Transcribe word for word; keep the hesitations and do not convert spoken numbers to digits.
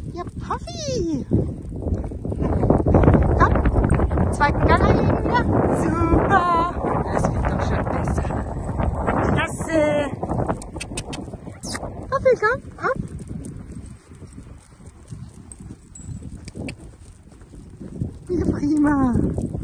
Ja, Puffy. Komm, zweiten Gang einlegen. Super. Das wird doch schon besser. Klasse. Puffy, komm, ab. Ja, prima.